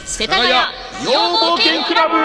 世田谷美容冒険クラブ。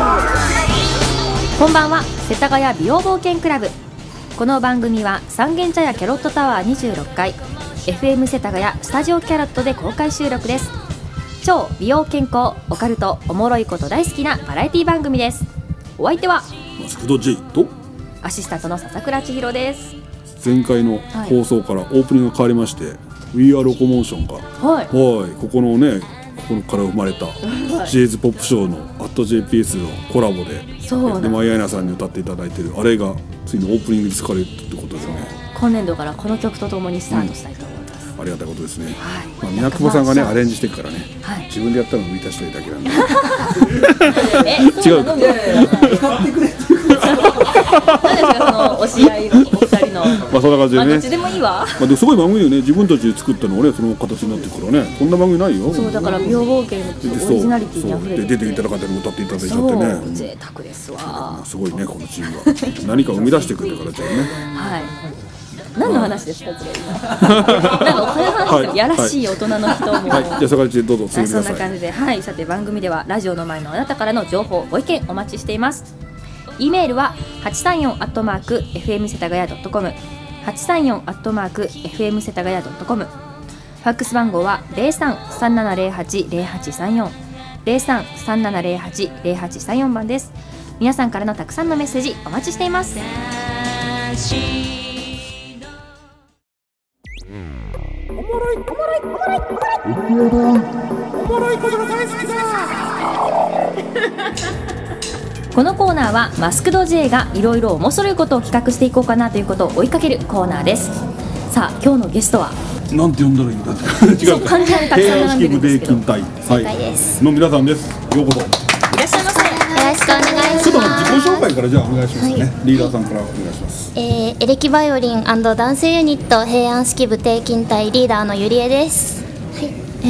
こんばんは、世田谷美容冒険クラブ。この番組は三軒茶屋キャロットタワー26階 FM 世田谷スタジオキャロットで公開収録です。超美容健康オカルトおもろいこと大好きなバラエティ番組です。お相手はマスクド J とアシスタントの笹倉千尋です。 前回の放送からオープニングが変わりまして、We Are ロコモーションがここのね、ここから生まれたジェイズポップショーの @JPS のコラボでマイアイナさんに歌っていただいているあれがついにオープニングで使われるってことですよね。 今年度からこの曲とともにスタートしたいと思います。 ありがたいことですね。宮久保さんがねアレンジしてるからね、自分でやったのを浮いた人だけなんで違うか使ってくれっていう何ですか、その押し合いのお二人のまあそんな感じでね、 どっちでもいいわ。 でもすごい番組よね。自分たちで作ったのをね、その形になってるからね、こんな番組ないよ。 そうだから美容冒険のオリジナリティにあふれて出ていただかったり歌っていただいちゃってね、 贅沢ですわ。 すごいね、このチームは何か生み出してくれる形だよね。 はい。何の話ですか、それ。なんかお金の話でやらしい大人の人も。 はい、じゃあそこでどうぞ続けてください。 そんな感じで、はい、さて番組ではラジオの前のあなたからの情報、ご意見お待ちしています。E メールは834@fm世田谷.com、834@fm世田谷.com。ファックス番号は03-3708-0834、03-3708-0834番です。皆さんからのたくさんのメッセージお待ちしています。このコーナーはマスクド J がいろいろ面白いことを企画していこうかなということを追いかけるコーナーです。さあ、今日のゲストはなんて呼んだらいいんだって違うか、 漢字にたくさん並んでるんですけど、 平安式無定勤隊の皆さんです。ようこそ。 いらっしゃいませ。 よろしくお願いします。 ちょっと自己紹介からじゃあお願いしますね。リーダーさんからお願いします。 エレキバイオリン&ダンスユニット平安式部定勤隊リーダーのゆりえです。 はい、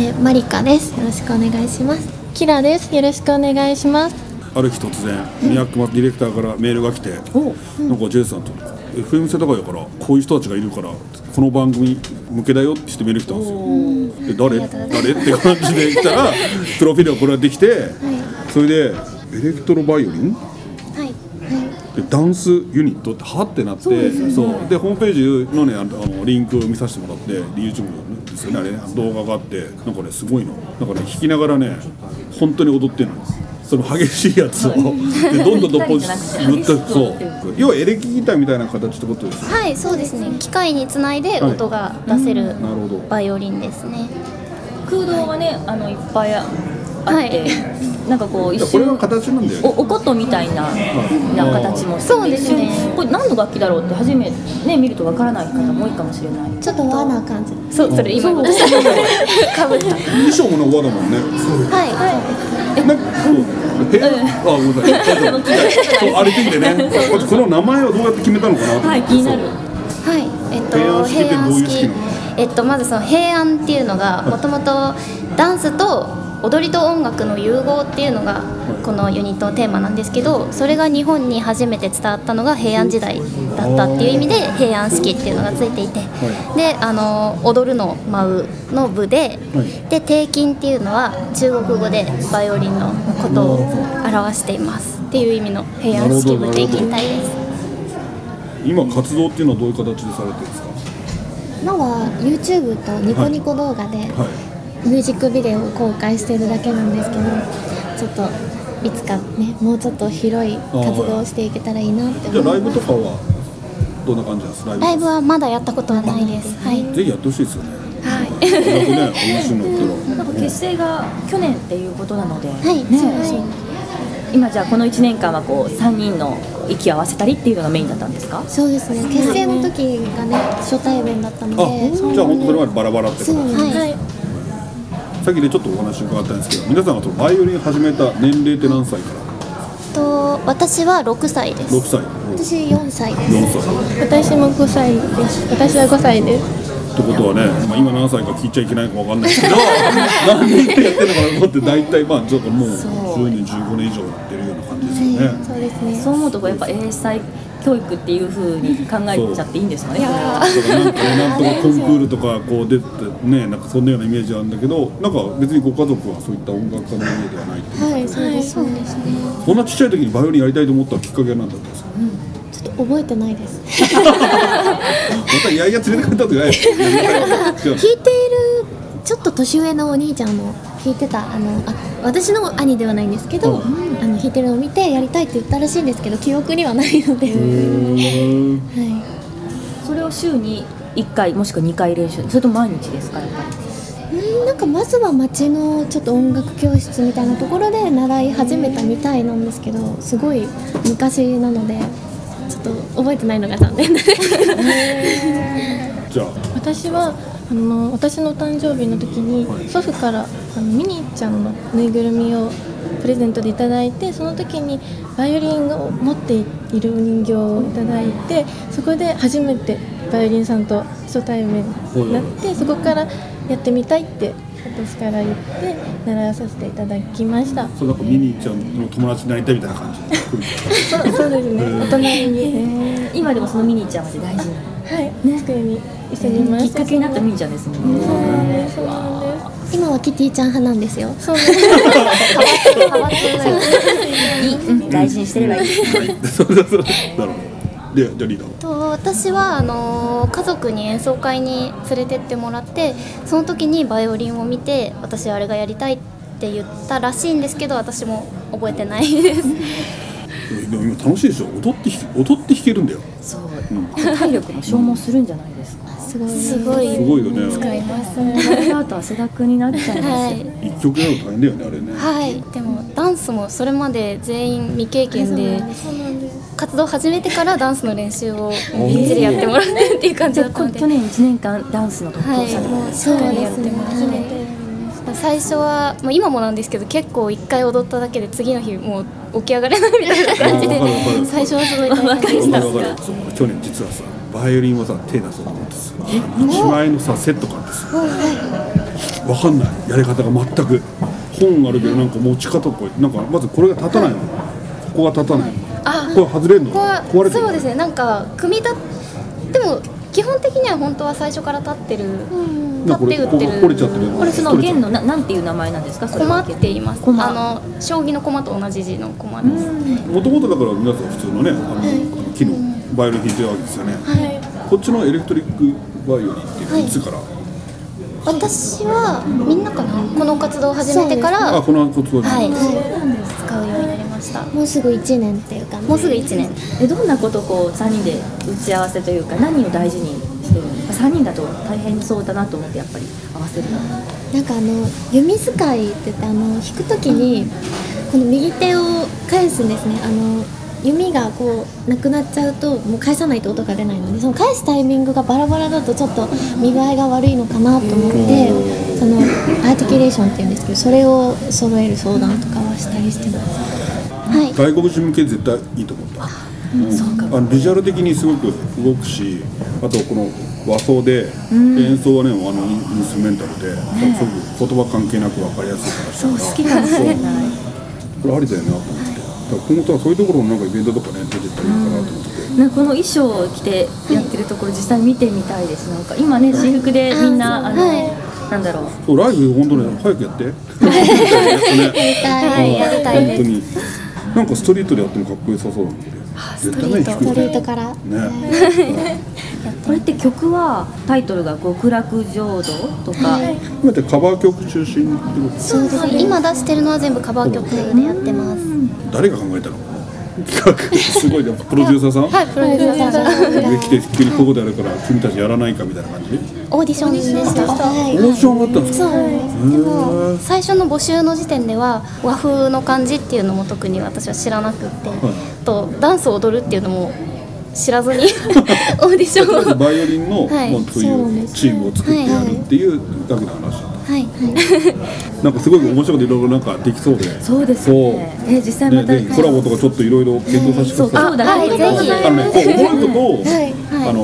マリカです。よろしくお願いします。キラです。よろしくお願いします。 ある日突然宮久保ディレクターからメールが来て、なんか J さんと FM 世田谷からこういう人たちがいるからこの番組向けだよってしてメール来たんですよ。で誰って感じで来たらプロフィールがこれができて、それでエレクトロバイオリンでダンスユニットってはってなって、そうでホームページのねリンクを見させてもらって、 YouTube ですよね、あれね、動画があって、なんかねすごいの、なんかね弾きながらね本当に踊ってるの。その激しいやつをでどんどんポジ言って、そう要はエレキギターみたいな形ってことですよね。 はい、そうですね。機械につないで音が出せるバイオリンですね。 空洞がね、いっぱいあって、なんかこう一これは瞬形なんだよね。 お琴みたいな形もして、 そうですね。 これ何の楽器だろうって初めね見るとわからない方も多いかもしれない。 ちょっと和な感じ。 そう、それ今かぶった。 衣装も和だもんね。 はい。 なんかごめんなさい。そうあれでいいんでね。この名前はどうやって決めたのかな。 はい、気になる。 はい、 平安式ってどういう式なの？ まずその平安っていうのがもともとダンスと踊りと音楽の融合っていうのがこのユニットのテーマなんですけど、それが日本に初めて伝わったのが平安時代だったっていう意味で平安式っていうのがついていて、で踊るの舞うの部で、で定勤っていうのは中国語でバイオリンのことを表していますっていう意味の平安式部定勤隊です。 今活動っていうのはどういう形でされてるんですか？ 今は YouTube とニコニコ動画でミュージックビデオを公開してるだけなんですけど、ちょっといつかね、もうちょっと広い活動をしていけたらいいなって思います。 じゃあライブとかはどんな感じなんですか？ ライブはまだやったことはないです。はい。 ぜひやってほしいですよね。 はい。 なんか結成が去年っていうことなので、 はい。そう今じゃあこの1年間はこう3人の息を合わせたりっていうのがメインだったんですか？ そうですね。結成の時がね、初対面だったので。 じゃあ本当それまでバラバラってことですね。 はい。 さっきでちょっとお話伺ったんですけど、皆さんがそのバイオリン始めた年齢って何歳から？ 私は6歳です。 6歳。 私4歳です。 4歳。 私も5歳です。私は5歳です。 ってことはね、まあ、今何歳か聞いちゃいけないかわかんないですけど何年くらいやってるのかなと思って大体まあちょっともう10年15年以上やってるような感じですよね。 そうですね。 そう思うとやっぱ英才教育っていう風に考えちゃっていいんですかね。 だからなんかね、なんとかコンクールとかこう出てね、なんかそんなようなイメージあるんだけど、なんか別にご家族はそういった音楽家の家ではないっていう。 はい、そうです。そうですね。 そんなちっちゃい時にバイオリンやりたいと思ったきっかけは何だったんですか。 ちょっと覚えてないです。 またいやいや連れてかれたとかないですか。 弾いているちょっと年上のお兄ちゃんも弾いてた私の兄ではないんですけど、弾いてるのを見てやりたいって言ったらしいんですけど記憶にはないので、はそれを週に1回もしくは2回練習、それとも毎日ですか？やっぱりなんかまずは町のちょっと音楽教室みたいなところで習い始めたみたいなんですけど、すごい昔なのでちょっと覚えてないのが残念です。 じゃあ私は私の誕生日の時に祖父からミニーちゃんのぬいぐるみをプレゼントでいただいて、その時にバイオリンを持っているお人形をいただいて、そこで初めてバイオリンさんと初対面になって、そこからやってみたいって私から言って習わさせていただきました。 そうなんかミニーちゃんの友達になりたいみたいな感じで来るからそうですね、お隣に、 今でもそのミニーちゃんまで大事に、 はい、机に一緒にいまきっした。 かけになったミニーちゃんですもんね。 そうなんですそうなんです。 い。今はキティちゃん派なんですよ。 そうなんです。 大事にしてればいい。 そうなるほど。で、じゃあリーダー。 私は家族に演奏会に連れてってもらって、その時にバイオリンを見て私あれがやりたいって言ったらしいんですけど、私も覚えてないです。 でも今楽しいでしょ。踊って弾けるんだよ。 そう、体力も消耗するんじゃないですか。 すごいすごいよね。 使います。 あと汗だくになっちゃいますよ。 一曲やると大変だよねあれね。 はい、でもダンスもそれまで全員未経験で活動を始めてからダンスの練習をみっちりやってもらってっていう感じだったので、 去年1年間ダンスの特訓をされて、 もうしっかりやってましたね。最初は、今もなんですけど、結構1回踊っただけで次の日もう起き上がれないみたいな感じで最初はすごい大変でした。 わかる。去年実はさバイオリンをさ手出そうと思ってさ1万円のさセット買ってさ、わかんないやり方が全く。本あるけどなんか持ち方とかなんかまずこれが立たないの。ここが立たないの。これ外れるの。 ここは壊れてる。 そうですね、なんか組み立てでも基本的には本当は最初から立ってる、立って打ってる。 これ折れちゃってる。 これその弦のなんていう名前なんですか？それ駒はって言います。 駒将棋の駒と同じ字の駒です。 もともとだから皆さん普通のね木のバイオリン弾いてるわけですよね。こっちのエレクトリックバイオリンっていつから？ 私はみんなかな、この活動を始めてからこの活動に。 使うようになりました。 もうすぐ1年っていうか、 もうすぐ1年。 どんなことをこう3人で打ち合わせというか、何を大事にしてるんですか？3人だと大変そうだなと思ってやっぱり合わせるの。 なんか弓使いって言って弾くときにこの右手を返すんですね。弓がこうなくなっちゃうともう返さないと音が出ないので、その返すタイミングがバラバラだとちょっと見栄えが悪いのかなと思って、そのアーティキュレーションっていうんですけど、それを揃える相談とかはしたりしてます。はい、 外国人向け絶対いいと思った。ビジュアル的にすごく動くし、あとこの和装で演奏はねインストゥルメンタルで、すごく言葉関係なく分かりやすいからそう好きかもしれない。 これありだよなと思って。今後はそういうところのなんかイベントとかね出てったらいいかなと思って。 なんかこの衣装を着てやってるところ実際見てみたいです。なんか今ね私服でみんななんだろう。 そうライブ本当に早くやって。 やりたいです。 本当になんかストリートでやってもかっこよさそうなんで。 ストリートからね。 これって曲はタイトルが極楽浄土とか。 今ってカバー曲中心ってこと。 そうですね、今出してるのは全部カバー曲でやってます。 誰が考えたの？企画すごいね。プロデューサーさん？ はい、プロデューサーさんで来て急にここでやるから君たちやらないかみたいな感じ？ オーディションでした。 オーディションがあったんですか？ そうなんです。でも最初の募集の時点では和風の感じっていうのも特に私は知らなくって、とダンスを踊るっていうのも知らずにオーディションをバイオリンの、そういうチームを作ってやるっていうだけの話。なんかすごい面白いこといろいろなんかできそうで。 そうですね。実際またコラボとかちょっといろいろ検討させてください。 そうだ。 ぜひ。 思うことを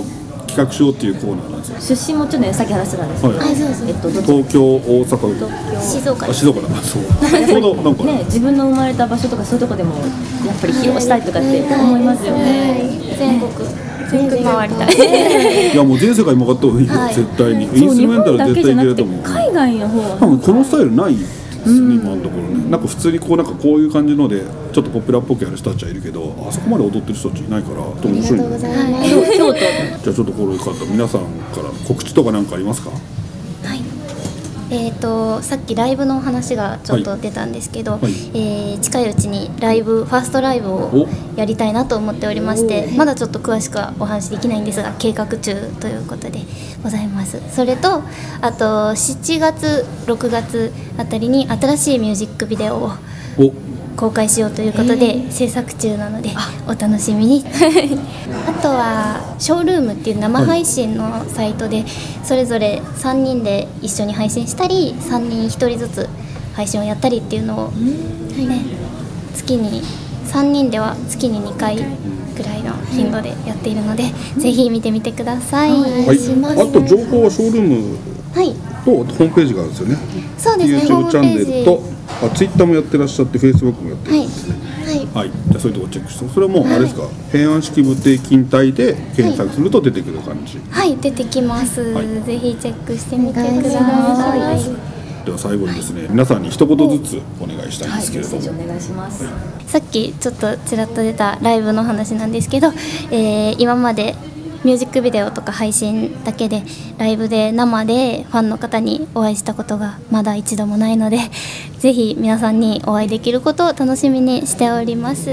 企画しようっていうコーナーなんですよ。 出身もちょっとねさっき話してたんですけど、 はいどっち東京、大阪、 静岡静岡だ。そうちょうどなんかね、自分の生まれた場所とかそういうとこでもやっぱり披露したいとかって思いますよね。 全国回りたい。 いやもう全世界回った方がいいよ、絶対に。インストゥルメンタルは絶対いけると思う。 海外の方は多分このスタイルないですね、今のところね。なんか普通にこうなんかこういう感じのでちょっとポピュラーっぽくやる人たちはいるけど、あそこまで踊ってる人たちいないから面白いんだよね。 京都じゃあちょっとこれ方皆さんから告知とかなんかありますか？ はい。さっきライブのお話がちょっと出たんですけど、近いうちにファーストライブをやりたいなと思っておりまして、まだちょっと詳しくはお話できないんですが計画中ということでございます。それとあと7月6月あたりに新しいミュージックビデオを公開しようということで制作中なのでお楽しみに。あとはショールームっていう生配信のサイトでそれぞれ3人で一緒に配信したり3人1人ずつ配信をやったりっていうのを、ね、月に3人では月に2回ぐらいの頻度でやっているので、ぜひ見てみてください。 はい、あと情報はショールームとホームページがあるんですよね。 そうですね、ホー YouTube ムチャンネページルとツイッターもやってらっしゃって Facebook もやってるんですね。はい、じゃあそういうとこチェックして、それはもうあれですか、平安式無定勤帯で検索すると出てくる感じ。 はい、出てきます、ぜひチェックしてみてください。 では最後にですね、皆さんに一言ずつお願いしたいんですけれども、 お願いします。 さっきちょっとちらっと出たライブの話なんですけど、今までミュージックビデオとか配信だけでライブで生でファンの方にお会いしたことがまだ一度もないので、ぜひ皆さんにお会いできることを楽しみにしております。 はい、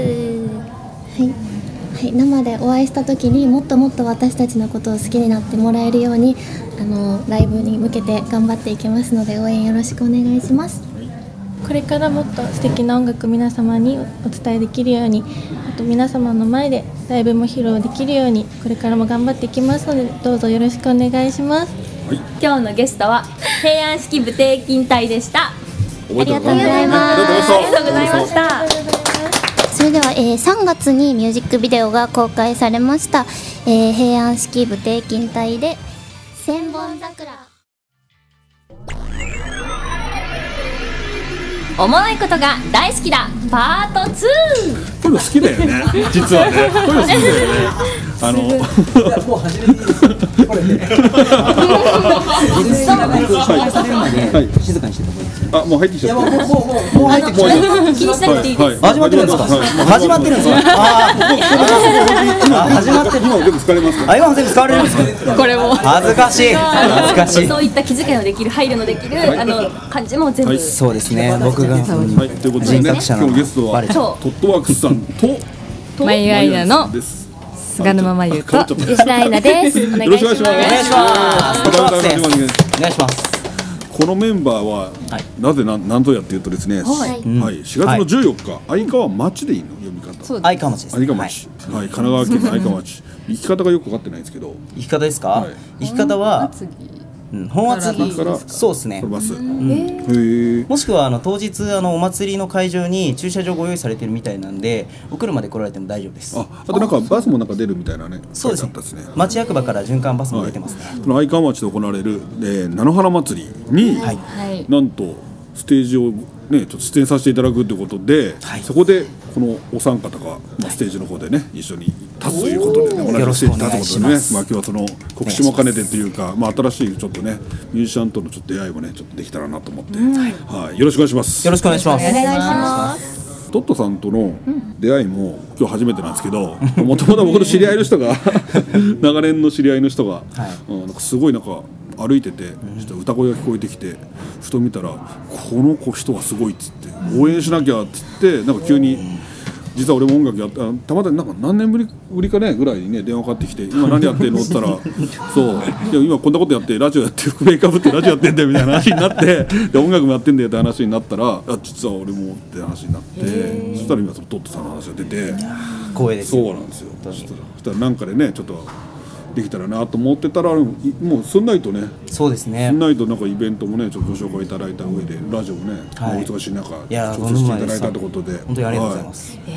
生でお会いした時にもっともっと私たちのことを好きになってもらえるようにライブに向けて頑張っていきますので応援よろしくお願いします。 これからもっと素敵な音楽皆様にお伝えできるように、あと皆様の前でライブも披露できるようにこれからも頑張っていきますので、どうぞよろしくお願いします。 今日のゲストは平安式無定勤隊でした。 ありがとうございます。 ありがとうございました。 それでは、3月にミュージックビデオが公開されました、平安式無定勤隊で千本桜。 おもろいことが大好きだパート2。 こういうの好きだよね、実はね。こういうの好きだよね。 もう始めていいですか？これね。静かにしてた方がいいですよ。 あ、もう入ってきちゃった。 もう入ってきちゃった。 気にしなくていいです。 始まってるんですか？始まってるんですか？始まってる。 今全部使われますか？ 今も全部使われるんですか？ これも恥ずかしい。恥ずかしい。 そういった気遣いのできる配慮のできる感じも全部。 そうですね。僕がはい、ということでね、今日のゲストはトットワークスさんとマユアイナの菅沼真由と吉田愛菜です。お願いします。 お願いします。 このメンバーはなぜ何ぞやっていうとですね、はい、4月の14日、相川町でいいの読み方。 相川町です。 相川町、はい、神奈川県の相川町。生き方がよく分かってないんですけど。 生き方ですか？生き方は本厚木から、そうですね。 もしくは当日お祭りの会場に駐車場ご用意されてるみたいなんで、お車で来られても大丈夫です。 あとなんかバスもなんか出るみたいなね。 そうですね。町役場から循環バスも出てますね。 この相川町で行われる菜の花祭りになんとステージをねちょっと出演させていただくということで、そこでこのお三方がステージの方でね一緒に立つということでね、 よろしくお願いします。 今日はその告知も兼ねてというか、新しいちょっとねミュージシャンとのちょっと出会いもねちょっとできたらなと思って、はい、よろしくお願いします。 よろしくお願いします。 お願いします。 トットさんとの出会いも今日初めてなんですけど、もともと僕の知り合いの人が長年の知り合いの人が、なんかすごいなんか歩いてて歌声が聞こえてきて、ふと見たらこの人はすごいっつって応援しなきゃっつって、なんか急に実は俺も音楽やってたまたなんか何年ぶりかねぐらいにね電話かかってきて、今何やってんのって言ったらそういや今こんなことやってラジオやってメイクアップってラジオやってんだよみたいな話になってで音楽もやってんだよって話になったら、実は俺もって話になって、そしたら今そのトットさんの話が出て、 光栄です。 そうなんですよ。そしたらなんかでねちょっとできたらなと思ってたら、もうすんないとね、 そうですね、 すんないとなんかイベントもねちょっとご紹介いただいた上でラジオもね、お忙しい中出演していただいたってことで、 本当にありがとうございます。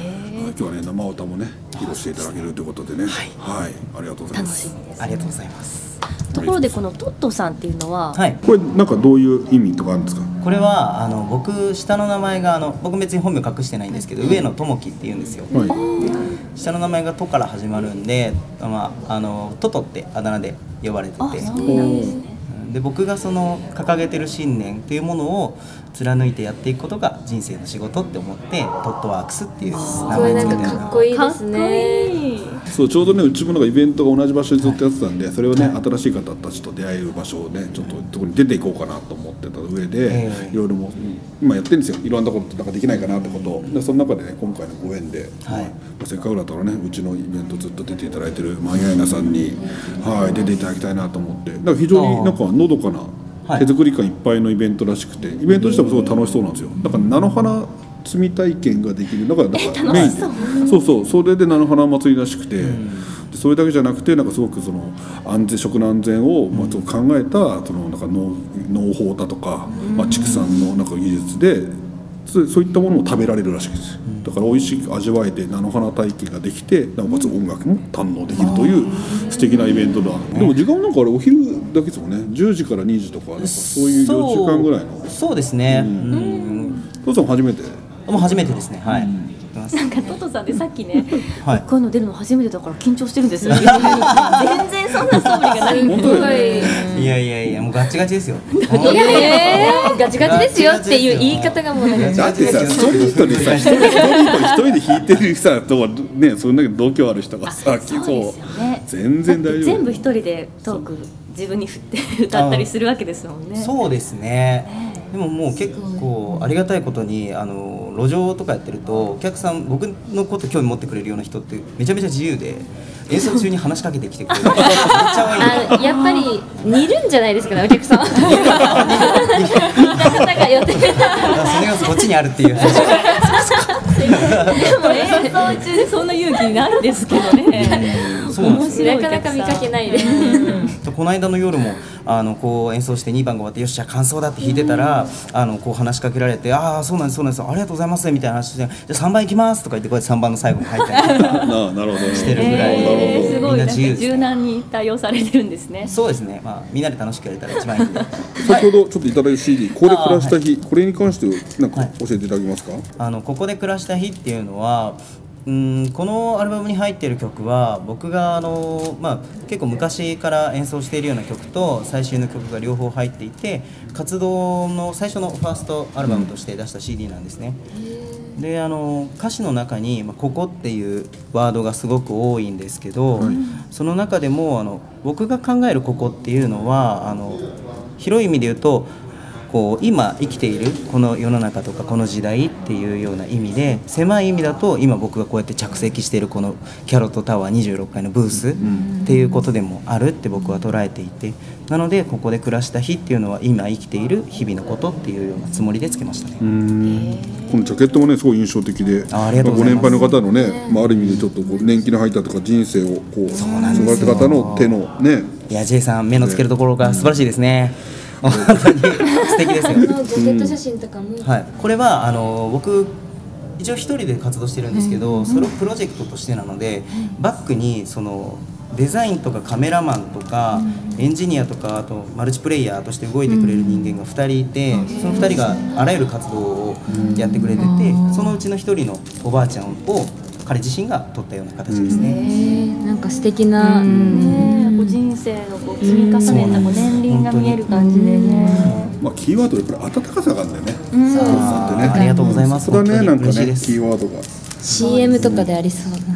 今日はね生歌もね披露していただけるということでね、はい、ありがとうございます。 ありがとうございます。 ところでこのトットさんっていうのは、 これなんかどういう意味とかあるんですか？ これは僕下の名前が僕別に本名隠してないんですけど、上野智樹っていうんですよ。下の名前が「と」から始まるんで、トトってあだ名で呼ばれてて、で僕がその掲げてる信念っていうものを貫いてやっていくことが人生の仕事って思ってトットワークスっていう名前つけてるの。 かっこいいですね。 そう、ちょうどねうちもなんかイベントが同じ場所にずっとやってたんで、それをね新しい方たちと出会える場所をねちょっとそこに出ていこうかなと思ってた上で、いろいろも今やってるんですよ。いろんなことなんかできないかなってことを。でその中でね今回のご縁で、せっかくだったらねうちのイベントずっと出ていただいてるマンヤイナさんに出ていただきたいなと思って、だから非常になんかのどかな手作り感いっぱいのイベントらしくて、イベント自体もすごい楽しそうなんですよ。だから菜の花摘み体験ができる、だからメインで、そうそれで菜の花祭りらしくて、それだけじゃなくてなんかすごくその食の安全を考えたそのなんか農法だとか、畜産のなんか技術でそういったものも食べられるらしいです。だから美味しく味わえて菜の花体験ができて、なおかつ音楽も堪能できるという素敵なイベントだ。でも時間なんかあれお昼だけですもんね。10時から2時とかなんかそういう4時間ぐらいの。 そうですね。 トトさん初めて？ もう初めてですね。はい。 なんかトトさんでさっきね、こういうの出るの初めてだから緊張してるんですよ。全然そんな素振りがない。 本当だよいやもうガチガチですよ。 ガチガチですよっていう言い方がもうなんか。 だってさストリートでさ一人で弾いてるさとはね、そんだけ度胸ある人がさ、そう全然大丈夫。 全部一人でトーク自分に振って歌ったりするわけですもんね。 そうですね。でももう結構ありがたいことに路上とかやってるとお客さん僕のこと興味持ってくれるような人ってめちゃめちゃ自由で演奏中に話しかけてきてくれる。めっちゃ多い。 やっぱり似るんじゃないですかね、お客さん。似た方が寄ってる。 それがこっちにあるっていう話。 でも演奏中でそんな勇気ないですけどね。面白い。 なかなか見かけないで。 この間の夜もこう演奏して2番が終わってよしじゃあ感想だって弾いてたらこう話しかけられて、ああそうなんですそうなんですありがとうございますみたいな話で、じゃあ3番いきますとか言ってこうやって3番の最後に入ったりとかしてるぐらい、 すごいなんか柔軟に対応されてるんですね。 そうですね。みんなで楽しくやれたら一番いいんで。 先ほどちょっといただいた CD ここで暮らした日、これに関してなんか教えていただけますか？ ここで暮らした日っていうのはこのアルバムに入っている曲は僕が結構昔から演奏しているような曲と最新の曲が両方入っていて、活動の最初のファーストアルバムとして出した CD なんですね。で歌詞の中に「ここ」っていうワードがすごく多いんですけど、その中でも僕が考える「ここ」っていうのは広い意味で言うとこう今生きているこの世の中とかこの時代っていうような意味で、狭い意味だと今僕がこうやって着席しているこのキャロットタワー26階のブースっていうことでもあるって僕は捉えていて、なのでここで暮らした日っていうのは今生きている日々のことっていうようなつもりでつけましたね。 このジャケットもねすごい印象的で、ご年配の方のね、ある意味でちょっとこう年季の入ったとか人生をこう過ごした方の手のね。 いや J さん目のつけるところが素晴らしいですね。本当に素敵ですよ。 ジャケット写真とかも、 これは僕一応一人で活動してるんですけど、それをプロジェクトとしてなので、バックにそのデザインとかカメラマンとかエンジニアとかあとマルチプレイヤーとして動いてくれる人間が2人いて、その2人があらゆる活動をやってくれてて、そのうちの1人のおばあちゃんを彼自身が撮ったような形ですね。 なんか素敵な人生のこう積み重ねた年輪が見える感じでね。 キーワードでこれ温かさがあるんだよね。 ありがとうございます。 それはねなんかねキーワードが CM とかでありそうな。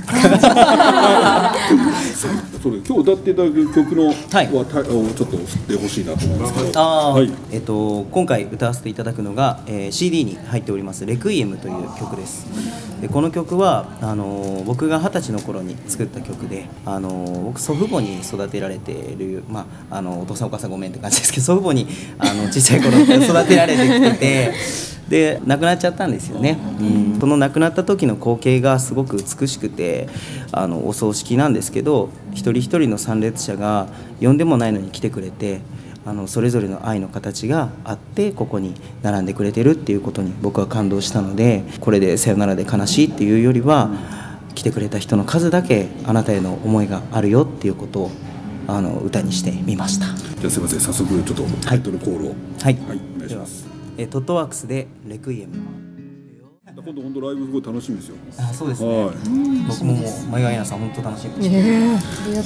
今日歌っていただく曲のはちょっと振ってほしいなと思うんですけど、 今回歌わせていただくのが、CD に入っております「レクイエム」という曲です。でこの曲は僕が20歳の頃に作った曲で、僕祖父母に育てられている、お父さんお母さんごめんって感じですけど、祖父母に小さい頃育てられてきててで亡くなっちゃったんですよね。その亡くなった時の光景がすごく美しくてお葬式なんですけど、一人一人の参列者が呼んでもないのに来てくれて、それぞれの愛の形があってここに並んでくれてるっていうことに僕は感動したので、これでさよならで悲しいっていうよりは来てくれた人の数だけあなたへの思いがあるよっていうことを歌にしてみました。 じゃあすいません、早速ちょっとタイトルコールをはい、 お願いします。 トットワークスでレクイエム。 今度本当ライブすごい楽しみですよ。 そうですね。僕もマユアイナさん本当楽しみです。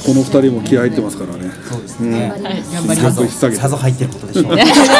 この二人も気合入ってますからね。 そうですね。 頑張ります。 さぞ入ってることでしょう。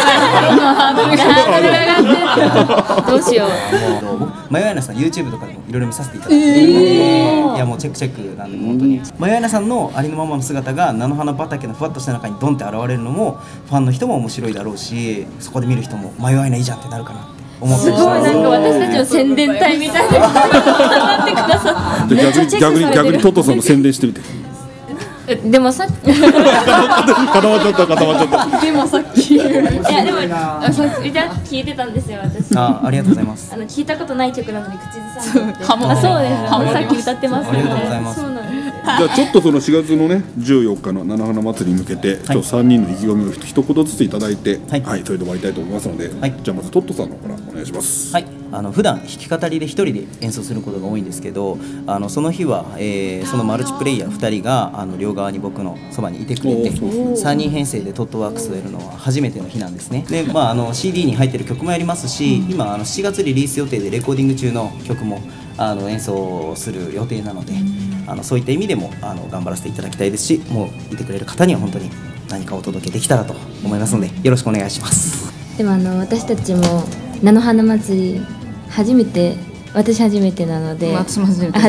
どうしよう。 マユアイナさん YouTube とかでもいろいろ見させていただいてるので、いやもうチェックなんで本当にマユアイナさんのありのままの姿が菜の花畑のふわっとした中にドンって現れるのもファンの人も面白いだろうし、そこで見る人もマユアイナいいじゃんってなるかな。 すごいなんか私たちの宣伝隊みたいななってくださって。 逆にトトさんの宣伝してみて。 でもさっき固まっちゃったでもさっきいやでも聞いてたんですよ私。 ありがとうございます。 聞いたことない曲なのに口ずさんでて。そうです。さっき歌ってますよね。 ありがとうございます。 そうなんです。 じゃあちょっとその4月のね14日の菜の花祭りに向けてちょっと3人の意気込みを一言ずついただいて、はい、それで終わりたいと思いますので、じゃあまずトットさんの方からお願いします。 はい。普段弾き語りで一人で演奏することが多いんですけど、その日は、そのマルチプレイヤー2人が両側に僕のそばにいてくれて3人編成でトットワークスをやるのは初めての日なんですね。で、CD に入ってる曲もやりますし、今7月リリース予定でレコーディング中の曲も演奏する予定なので、そういった意味でも頑張らせていただきたいですし、もういてくれる方には本当に何かお届けできたらと思いますのでよろしくお願いします。 でも私たちも菜の花祭り私初めてなので、 私も初めて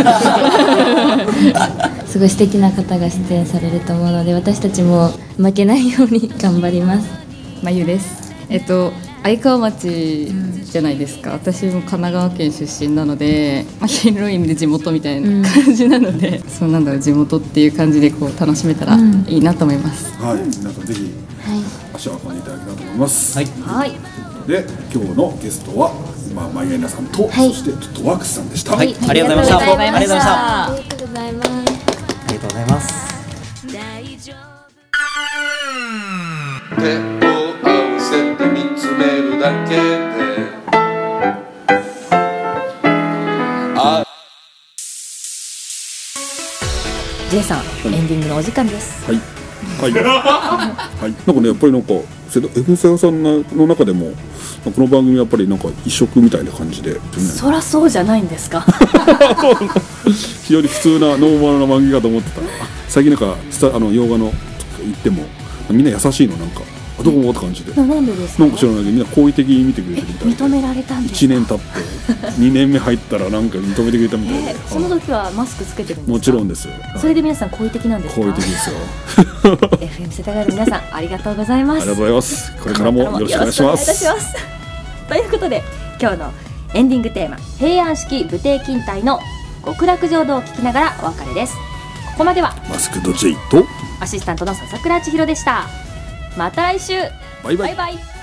すごい素敵な方が出演されると思うので、私たちも負けないように頑張ります。 まゆです。愛川町じゃないですか。私も神奈川県出身なので、広い意味で地元みたいな感じなので、そうなんだろう、地元っていう感じでこう楽しめたらいいなと思います。 はい、皆さんぜひ足を運んでいただけたらと思います。 はい。 で、今日のゲストはマユアイナさんと、そしてトットワークスさんでした。 はい、ありがとうございました。ありがとうございました。 ありがとうございます。 ありがとうございます。 手を合わせて見つめるだけで J さん、エンディングのお時間です。 はいはいはい。なんかね、やっぱりなんかFセガさんの中でもこの番組やっぱりなんか異色みたいな感じで、 そらそうじゃないんですか。 非常に普通なノーマルな番組かと思ってたら、最近なんか洋画の行ってもみんな優しいの、なんかどこもって感じで、 なんでですか。 なんか知らないけどみんな好意的に見てくれてるみたいで、 認められたんですか。 1年経って2年目入ったらなんか認めてくれたみたいで、 その時はマスクつけてるんですか。 もちろんです。 それで皆さん好意的なんですか。 好意的ですよ。 FM 世田谷の皆さんありがとうございます。 ありがとうございます。これからもよろしくお願いします。 ということで今日のエンディングテーマ、平安式武帝勤怠の極楽浄土を聞きながらお別れです。ここまではマスクド J とアシスタントの笹倉千尋でした。また来週。 バイバイ。 バイバイ。